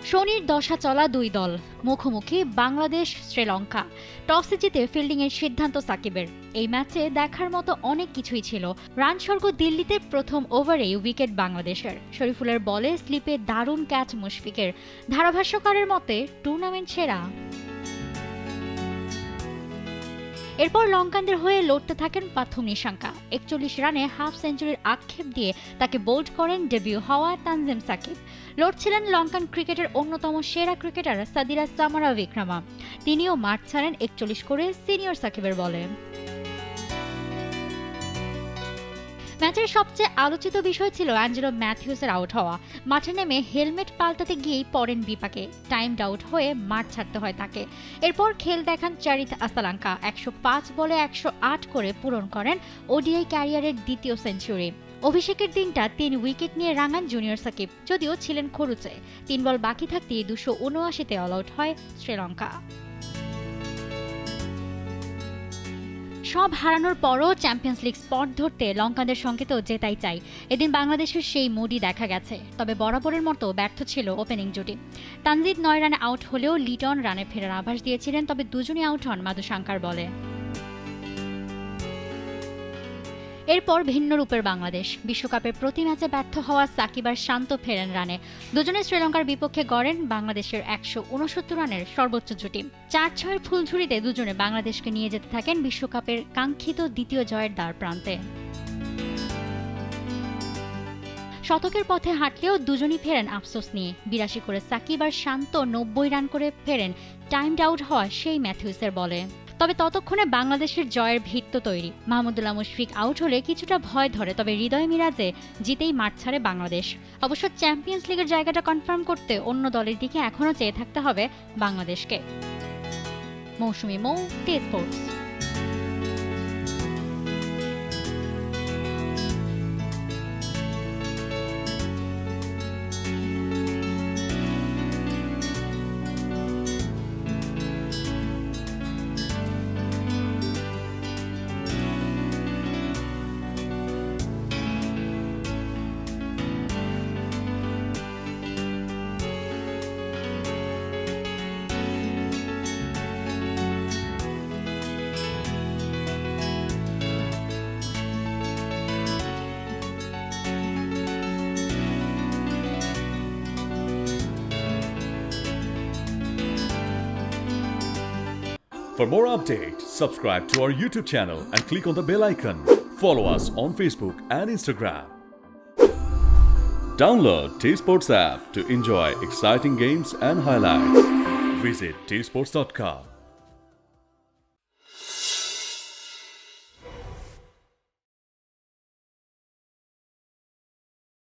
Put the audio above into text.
শনির দশা চলা দুই দল মুখোমুখি বাংলাদেশ শ্রীলঙ্কা। টসে জিতে ফিল্ডিংয়ের সিদ্ধান্ত সাকিবের। এই ম্যাচে দেখার মতো অনেক কিছুই ছিল। রান স্বর্গ দিল্লিতে প্রথম ওভারেই উইকেট বাংলাদেশের। শরীফুলের বলে স্লিপে দারুণ ক্যাচ মুশফিকের। ধারাভাষ্যকারের মতে টুর্নামেন্ট সেরা। এরপর লঙ্কানদের হয়ে লড়তে থাকেন প্রথম নিশাঙ্কা। ৪১ রানে হাফ সেঞ্চুরির আক্ষেপ দিয়ে তাকে বোল্ড করেন ডেবিউ হওয়া তানজিম সাকিব। লড়ছিলেন লঙ্কান ক্রিকেটের অন্যতম সেরা ক্রিকেটার সাদিরা সামারা বিক্রমা। তিনিও মাঠ ছাড়েন ৪১ করে সিনিয়র সাকিবের বলে। ম্যাচের সবচেয়ে আলোচিত বিষয় ছিল অ্যাঞ্জেলো ম্যাথিউসের আউট হওয়া। মাঠে নেমে হেলমেট পাল্টাতে গিয়েই পড়েন বিপাকে। টাইমড আউট হয়ে মাঠ ছাড়তে হয় তাকে। এরপর খেল দেখান চারিত আসালাঙ্কা। ১০৫ বলে ১০৮ করে পূরণ করেন ওডিআই ক্যারিয়ারের দ্বিতীয় সেঞ্চুরি। অভিষেকের দিনটা ৩ উইকেট নিয়ে রাঙান জুনিয়র সাকিব, যদিও ছিলেন খরুচে। ৩ বল বাকি থাকতেই ২৭৯-তে অল আউট হয় শ্রীলঙ্কা। সব হারানোর পরও চ্যাম্পিয়ন্স লিগ স্পট ধরতে লঙ্কানদের সংকেতও জেতাই চাই। এদিন বাংলাদেশের সেই মুডই দেখা গেছে। তবে বরাবরের মতো ব্যর্থ ছিল ওপেনিং জুটি। তানজিদ ৯ রানে আউট হলেও লিটন রানে ফেরার আভাস দিয়েছিলেন, তবে দুজনই আউট হন মাধুশঙ্কার বলে। এরপর ভিন্ন রূপের বাংলাদেশ। বিশ্বকাপের প্রতি ম্যাচে ব্যর্থ হওয়া সাকিব আর শান্ত ফেরেন রানে। দুজনে শ্রীলঙ্কার বিপক্ষে গড়েন বাংলাদেশের ১৬৯ রানের সর্বোচ্চ জুটি। ৪-৬-এর ফুলঝুরিতে দুজনে বাংলাদেশকে নিয়ে যেতে থাকেন বিশ্বকাপের কাঙ্ক্ষিত দ্বিতীয় জয়ের দ্বার প্রান্তে। শতকের পথে হাঁটলেও দুজনই ফেরেন আফসোস নিয়ে। ৮২ করে সাকিব আর শান্ত ৯০ রান করে ফেরেন টাইমড আউট হওয়া সেই ম্যাথিউসের বলে। তবে ততক্ষণে বাংলাদেশের জয়ের ভিত্ত তৈরি। মাহমুদুল্লাহ মুশফিক আউট হলে কিছুটা ভয় ধরে, তবে হৃদয় মিরাজে জিতেই মাঠ ছাড়ে বাংলাদেশ। অবশ্য চ্যাম্পিয়ন্স লিগের জায়গাটা কনফার্ম করতে অন্য দলের দিকে এখনও চেয়ে থাকতে হবে বাংলাদেশকে। মৌসুমী মৌ, TSports। For more updates, subscribe to our YouTube channel and click on the bell icon. Follow us on Facebook and Instagram. Download TSports app to enjoy exciting games and highlights. Visit tsports.com.